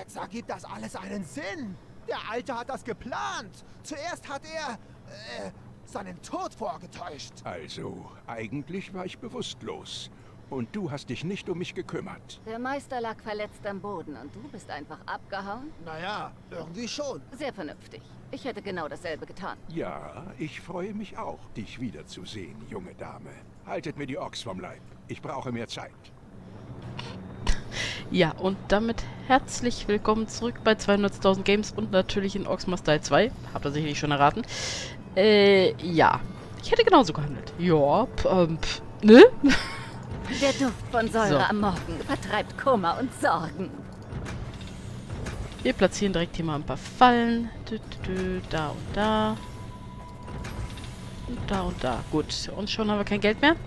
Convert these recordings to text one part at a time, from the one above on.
Jetzt ergibt das alles einen Sinn. Der Alte hat das geplant. Zuerst hat er seinen Tod vorgetäuscht. Also, eigentlich war ich bewusstlos. Und du hast dich nicht um mich gekümmert. Der Meister lag verletzt am Boden und du bist einfach abgehauen? Naja, irgendwie schon. Sehr vernünftig. Ich hätte genau dasselbe getan. Ja, ich freue mich auch, dich wiederzusehen, junge Dame. Haltet mir die Ochs vom Leib. Ich brauche mehr Zeit. Ja, und damit herzlich willkommen zurück bei 200.000 Games und natürlich in Orcs Must Die 2. Habt ihr sicherlich schon erraten. Ja. Ich hätte genauso gehandelt. Ja, ne? Der Duft von Säure So. am Morgen vertreibt Kummer und Sorgen. Wir platzieren direkt hier mal ein paar Fallen. Da und da. Und da und da. Gut, und schon haben wir kein Geld mehr.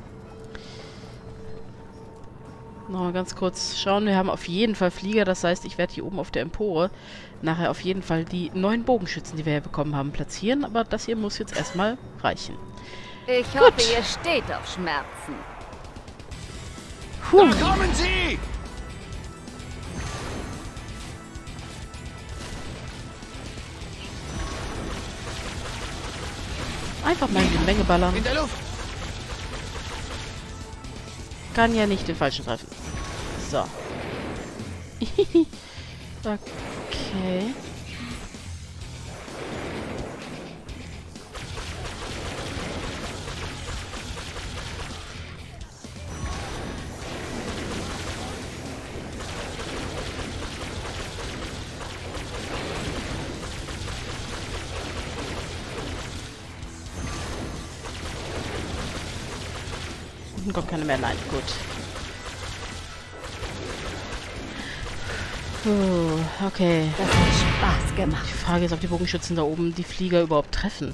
Nochmal ganz kurz schauen. Wir haben auf jeden Fall Flieger. Das heißt, ich werde hier oben auf der Empore nachher auf jeden Fall die neuen Bogenschützen, die wir hier bekommen haben, platzieren. Aber das hier muss jetzt erstmal reichen. Ich hoffe, ihr steht auf Schmerzen. Da kommen sie! Einfach mal in die Menge ballern. In der Luft. Kann ja nicht den falschen treffen. So. Okay. Unten kommt keine mehr. Nein, gut. Okay. Das hat Spaß gemacht. Die Frage ist, ob die Bogenschützen da oben die Flieger überhaupt treffen.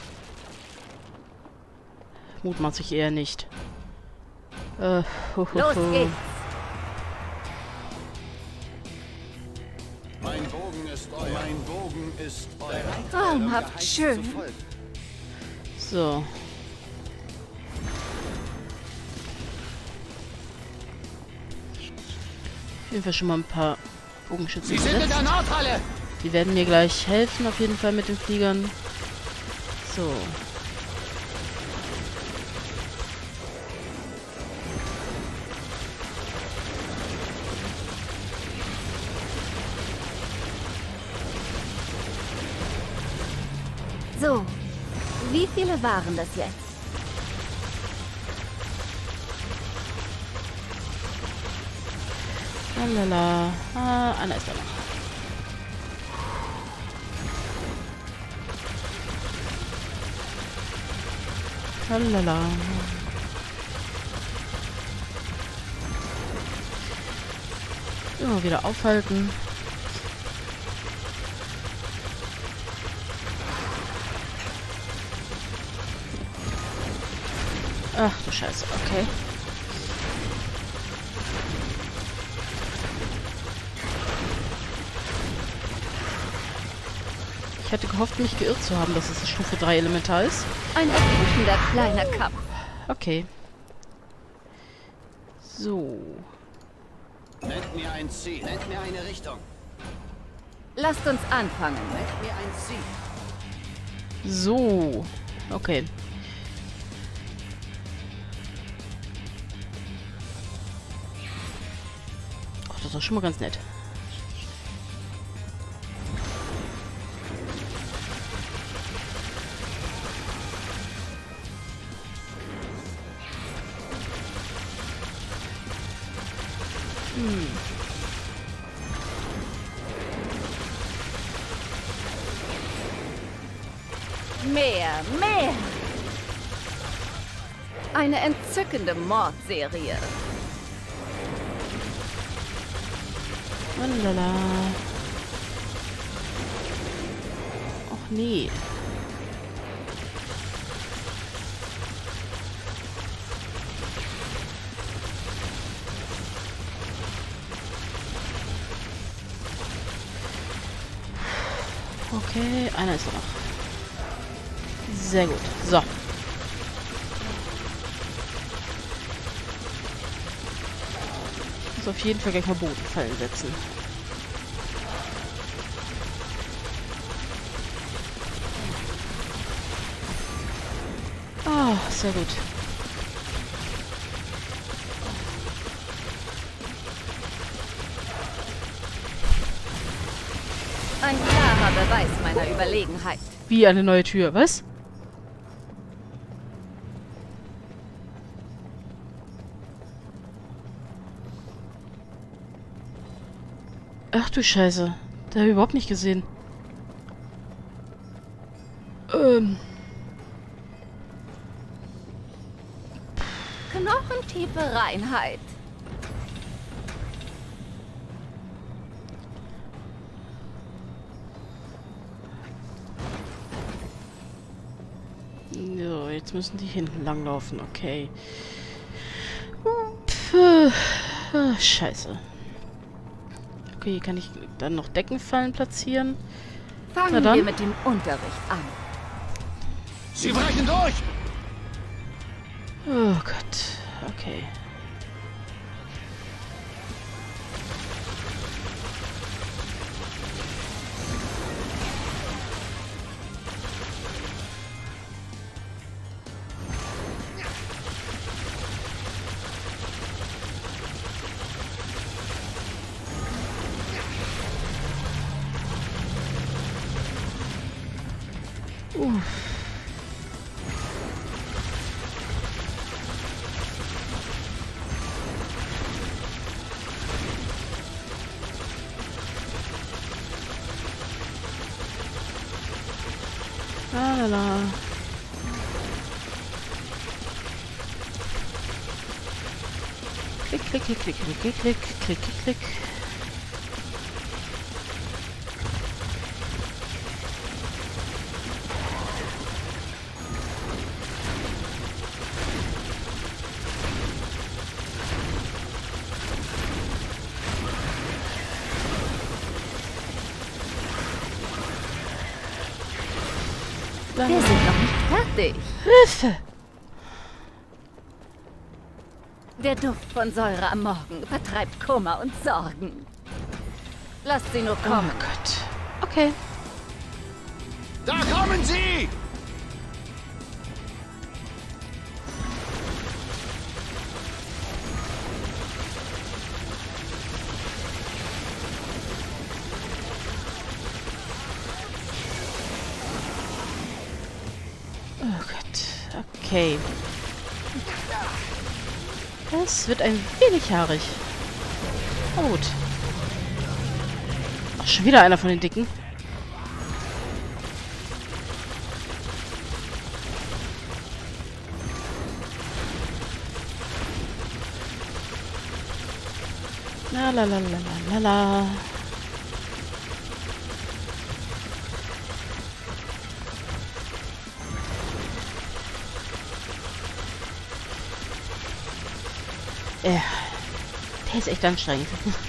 Mutmaßlich eher nicht. Los geht's. Mein Bogen ist euer. Mein Bogen ist euer. Traumhaft schön. So. Auf jeden Fall schon mal ein paar Bogenschützen Sie sind in gesetzt. der Nordhalle. Die werden mir gleich helfen, auf jeden Fall mit den Fliegern. So. So, wie viele waren das jetzt? Lalala. Ah, einer ist da noch. Lalala. Immer wieder aufhalten. Ach du Scheiße, okay. Ich hatte gehofft, mich geirrt zu haben, dass es ein Stufe 3 Elementar ist. Ein erquickender kleiner Kampf. Okay. So. Nennt mir ein Ziel. Nennt mir eine Richtung. Lasst uns anfangen. Nennt mir ein Ziel. So. Okay. Ach, das ist schon mal ganz nett. Mehr, mehr. Eine entzückende Mordserie. Lala. Och nee. Okay, einer ist noch. Sehr gut. So. Ich muss auf jeden Fall gleich mal Bodenfallen setzen. Oh, sehr gut. Ein klarer Beweis meiner Überlegenheit. Wie eine neue Tür, was? Ach du Scheiße. Da habe ich überhaupt nicht gesehen. Knochentiefe Reinheit. So, jetzt müssen die hinten langlaufen. Okay. Scheiße. Okay, hier kann ich dann noch Deckenfallen platzieren. Fangen wir mit dem Unterricht an. Sie brechen durch! Oh Gott. Okay. La. Klick, klick, klick, klick, klick, klick, klick, klick, klick. Wir sind noch nicht fertig. Hilfe! Der Duft von Säure am Morgen vertreibt Kummer und Sorgen. Lasst sie nur kommen. Oh Gott. Okay. Da kommen sie! Oh Gott. Okay. Es wird ein wenig haarig. Oh, gut. Ach, schon wieder einer von den Dicken. La la la la la la. Ja, der ist echt anstrengend.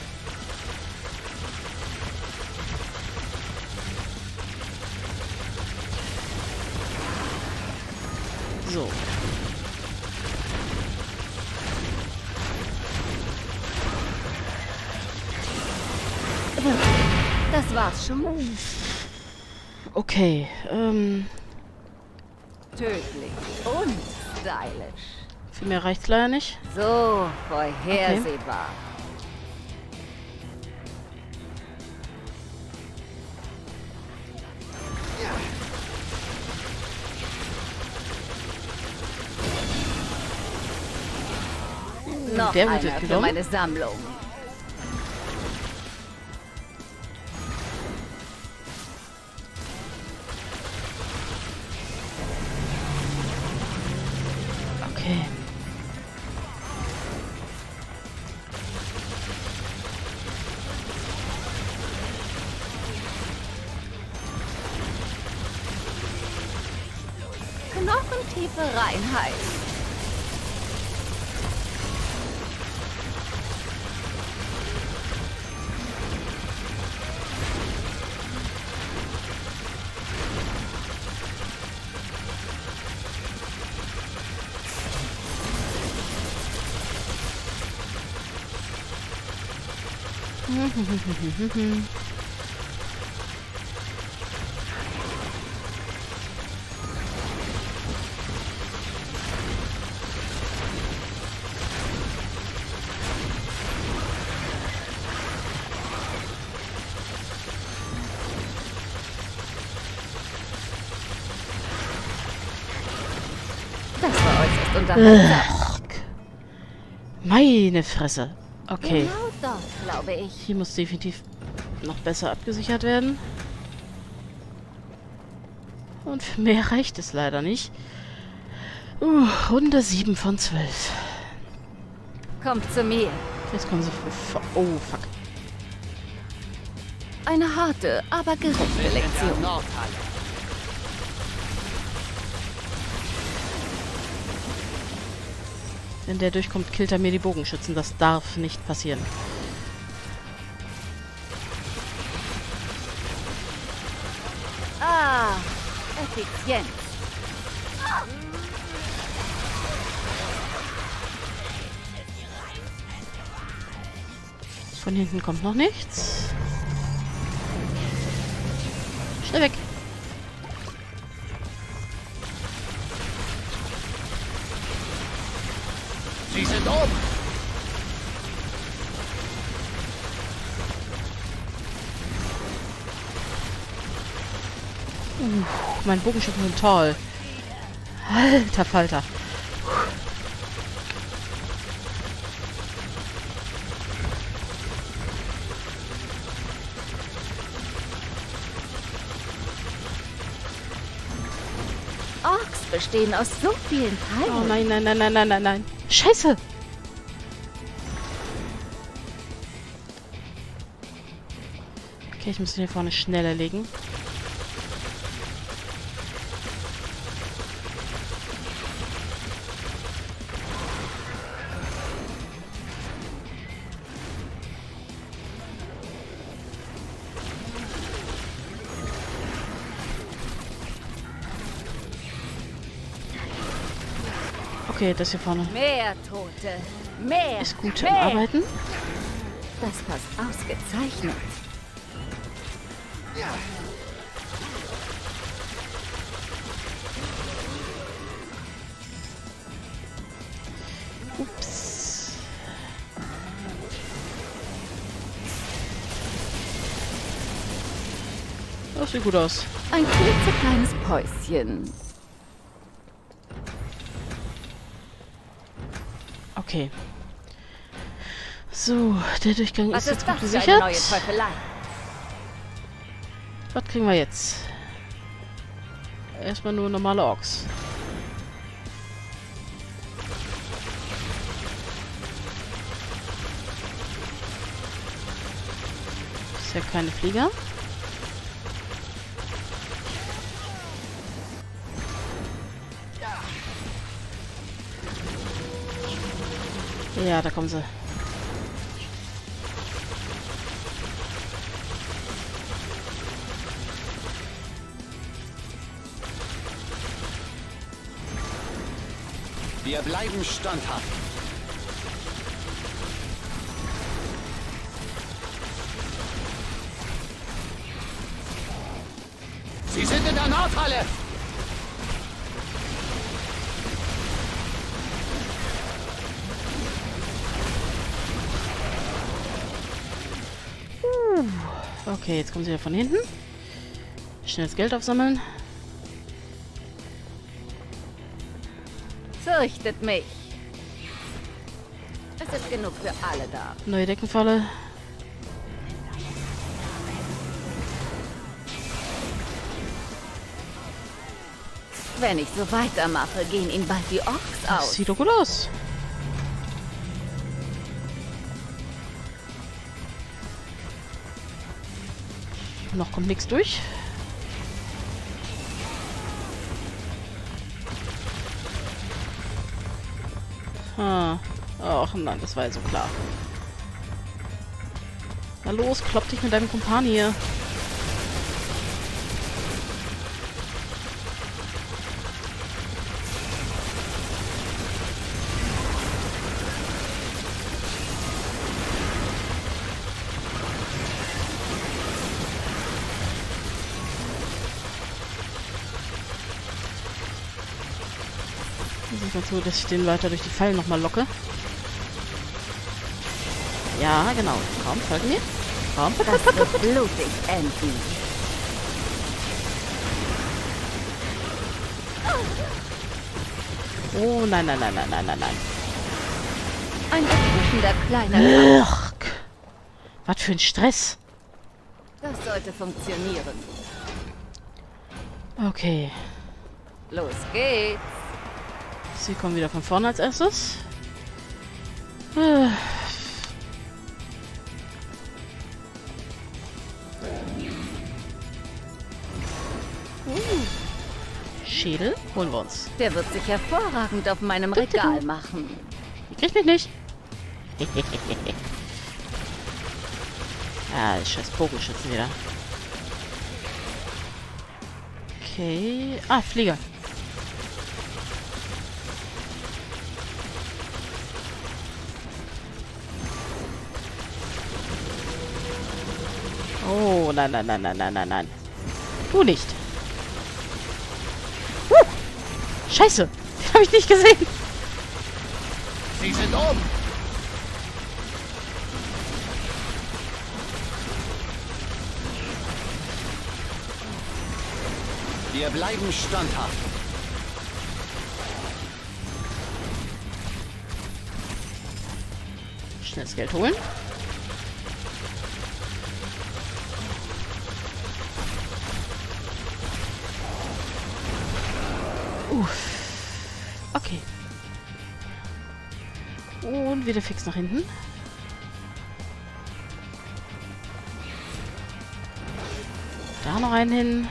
So. Das war's schon. Okay, Tödlich und stylisch. für mehr reicht's leider nicht. So vorhersehbar. Noch Der wird einer für genommen. meine Sammlung. Okay. Knochentiefe Reinheit. unterhaltsam. Meine Fresse. Okay. Genau dort, glaube ich. Hier muss definitiv noch besser abgesichert werden. Und für mehr reicht es leider nicht. Runde 7 von 12. Kommt zu mir. Jetzt kommen sie... Oh, fuck. Eine harte, aber gerechte Lektion. Nordhalle. Wenn der durchkommt, killt er mir die Bogenschützen. Das darf nicht passieren. Ah, effizient. Von hinten kommt noch nichts. Schnell weg. Sie sind oben. Mein Bogenschützen sind toll. Alter Falter. Orks bestehen aus so vielen Teilen. Oh nein, nein, nein, nein, nein, nein, nein. Scheiße! Okay, ich muss den hier vorne schnell erlegen. Okay, das hier vorne Mehr Tote. Mehr. ist gut im mehr. Arbeiten. Das passt ausgezeichnet. Ups. Das sieht gut aus. Ein klitzekleines Päuschen. Okay. So, der Durchgang Was ist jetzt gut das für eine neue gesichert. Teufelei? Was kriegen wir jetzt? Erstmal nur normale Orks. Ist ja keine Flieger. Ja, da kommen sie. Wir bleiben standhaft. Sie sind in der Nordhalle. Okay, jetzt kommen sie ja von hinten. Schnell das Geld aufsammeln. Fürchtet mich. Es ist genug für alle da. Neue Deckenfalle. Wenn ich so weitermache, gehen ihnen bald die Orks Das aus. sieht doch gut aus. Noch kommt nichts durch. Ach nein, das war ja so klar. Na los, klopp dich mit deinem Kumpan hier. Ich mal so, dass ich den weiter durch die Fallen nochmal locke. Ja, genau. Komm, folgen mir. Komm, Das wird blutig enden. Oh, nein, nein, nein, nein, nein, nein, nein. Ein erfrischender kleiner... Ugh. Was für ein Stress. Das sollte funktionieren. Okay. Los geht's. Sie kommen wieder von vorne als erstes. Schädel holen wir uns. Der wird sich hervorragend auf meinem Regal machen. Die kriegt mich nicht. Ah, die scheiß Bogenschützen wieder. Okay. Ah, Flieger. Oh, nein, nein, nein, nein, nein, nein, nein. Du nicht. Scheiße. Den habe ich nicht gesehen. Sie sind oben. Wir bleiben standhaft. Schnell das Geld holen. Okay. Und wieder fix nach hinten. Da noch einen hin.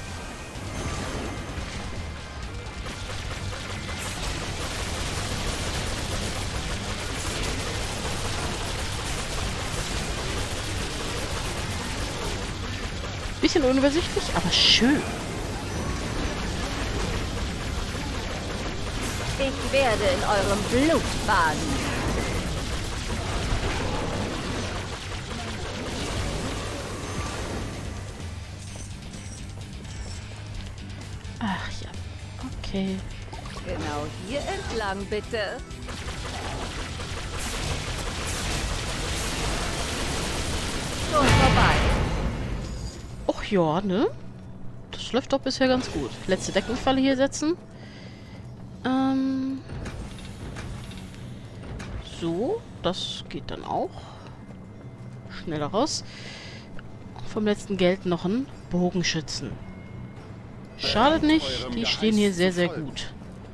Bisschen unübersichtlich, aber schön. Ich werde in eurem Blut baden. Ach ja, okay. Genau hier entlang, bitte. Schon vorbei. Och ja, ne? Das läuft doch bisher ganz gut. Letzte Deckungsfalle hier setzen. So, das geht dann auch. Schneller raus. Vom letzten Geld noch ein Bogenschützen. Schadet nicht, die stehen hier sehr, sehr gut.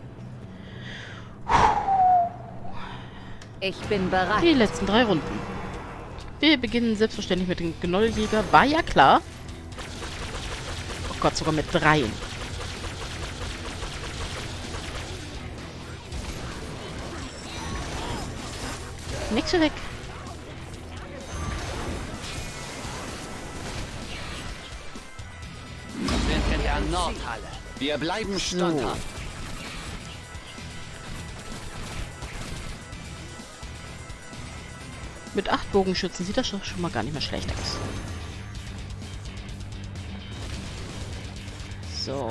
Ich bin bereit. Die letzten 3 Runden. Wir beginnen selbstverständlich mit dem Gnolljäger. War ja klar. Oh Gott, sogar mit 3. Nix weg. Wir sind in der Nordhalle. Wir bleiben standhaft. Mit 8 Bogenschützen sieht das schon mal gar nicht mehr schlecht aus. So.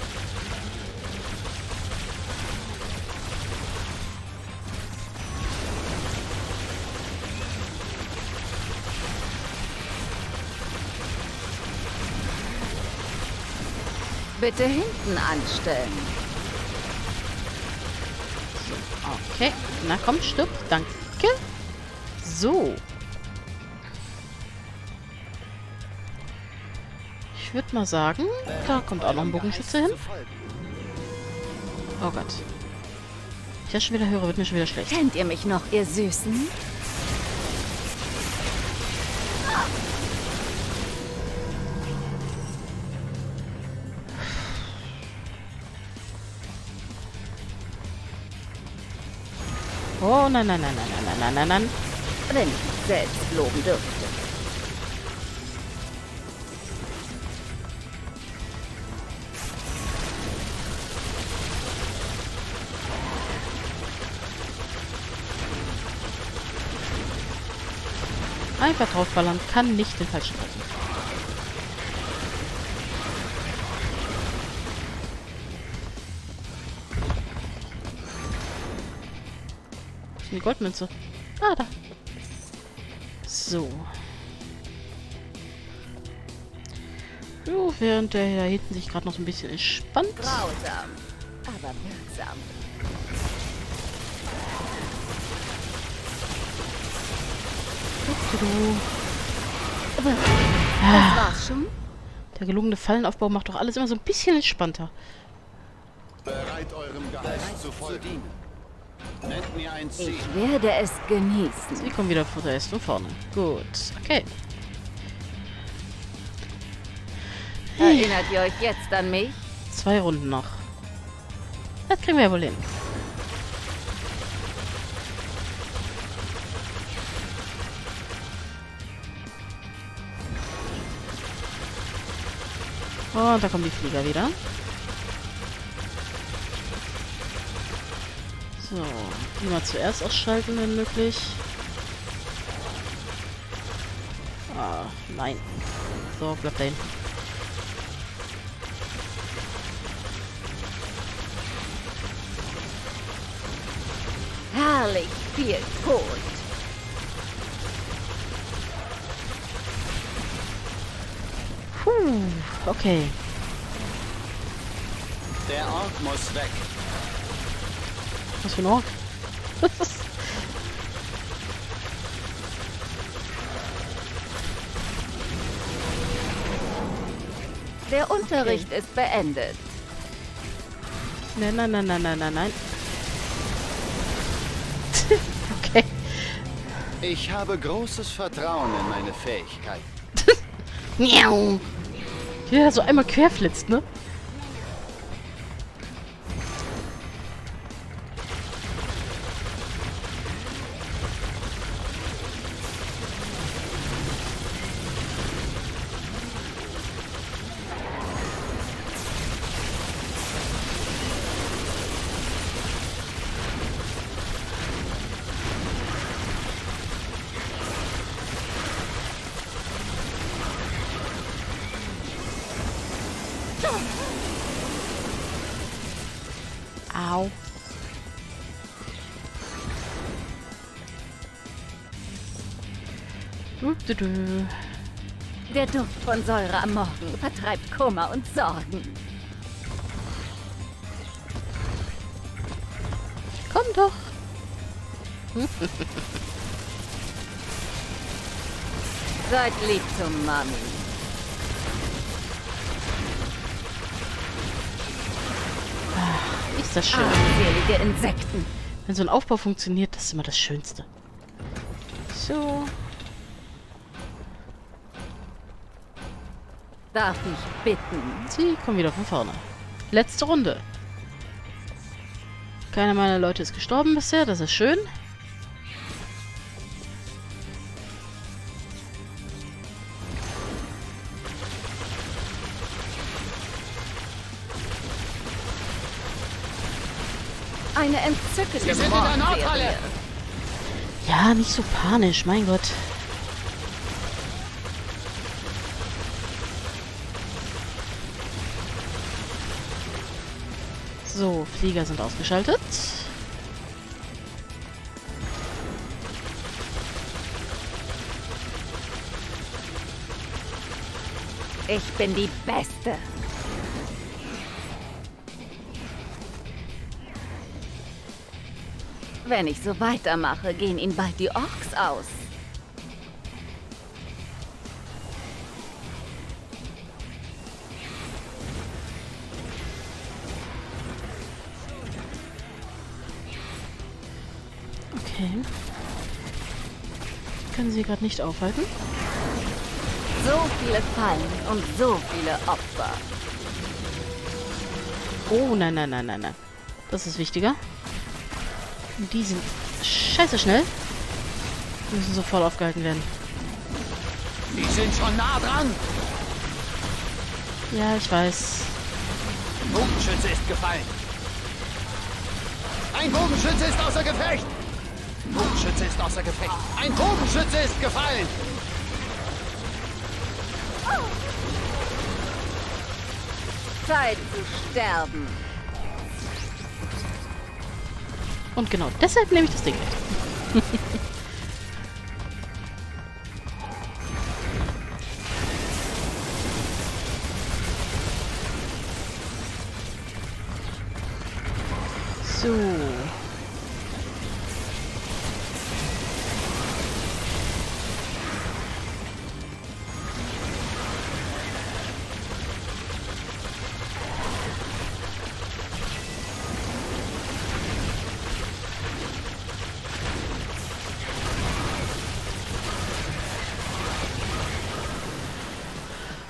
Bitte hinten anstellen. Okay. Na komm, stirb. Danke. So. Ich würde mal sagen, da kommt auch noch ein Bogenschütze hin. Oh Gott. Ich das schon wieder höre, wird mir schon wieder schlecht. Kennt ihr mich noch, ihr Süßen? Oh, nein, nein, nein, nein, nein, nein, nein, nein. Wenn ich mich selbst loben dürfte. Einfach draufballern, kann nicht den falschen treffen. Die Goldmünze. Ah, da. So. Jo, während der da hinten sich gerade noch so ein bisschen entspannt. Grausam, aber wirksam. Das war's schon? Der gelungene Fallenaufbau macht doch alles immer so ein bisschen entspannter. Bereit eurem Geist zu dienen. Nennt mir ein Ziel. Ich werde es genießen. Sie kommen wieder erst von vorne. Gut, okay. Erinnert ihr euch jetzt an mich? 2 Runden noch. Das kriegen wir ja wohl hin. Und da kommen die Flieger wieder. So, die mal zuerst ausschalten, wenn möglich. Ah, nein. So, bleibt da hinten. Herrlich viel Tod. Puh, okay. Der Ort muss weg. Was für ein Ork? Der Unterricht ist beendet. Nein, nein, nein, nein, nein, nein, nein. Okay. Ich habe großes Vertrauen in meine Fähigkeiten. Miau. Ja, so einmal querflitzt, ne? Au. Der Duft von Säure am Morgen vertreibt Kummer und Sorgen. Komm doch. Seid lieb zu Mami. Ist das schön. Armselige Insekten. Wenn so ein Aufbau funktioniert, das ist immer das Schönste. So. Darf ich bitten? Sie kommen wieder von vorne. Letzte Runde. Keiner meiner Leute ist gestorben bisher, das ist schön. Eine entzückende Mordserie. Ja, nicht so panisch, mein Gott. So, Flieger sind ausgeschaltet. Ich bin die Beste. Wenn ich so weitermache, gehen ihnen bald die Orks aus. Okay. Können Sie gerade nicht aufhalten? So viele Fallen und so viele Opfer. Oh, nein, nein, nein, nein, nein. Das ist wichtiger. Die sind scheiße schnell. Die müssen sofort aufgehalten werden. Die sind schon nah dran. Ja, ich weiß. Bogenschütze ist gefallen. Ein Bogenschütze ist außer Gefecht. Bogenschütze ist außer Gefecht. Ein Bogenschütze ist gefallen. Zeit zu sterben. Und genau deshalb nehme ich das Ding mit. So.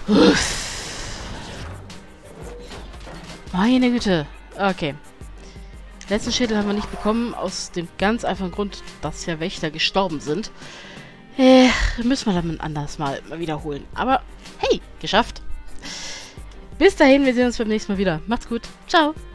Meine Güte. Okay. Letzten Schädel haben wir nicht bekommen, aus dem ganz einfachen Grund, dass ja Wächter gestorben sind. Müssen wir dann anders mal wiederholen. Aber hey, geschafft. Bis dahin, wir sehen uns beim nächsten Mal wieder. Macht's gut. Ciao.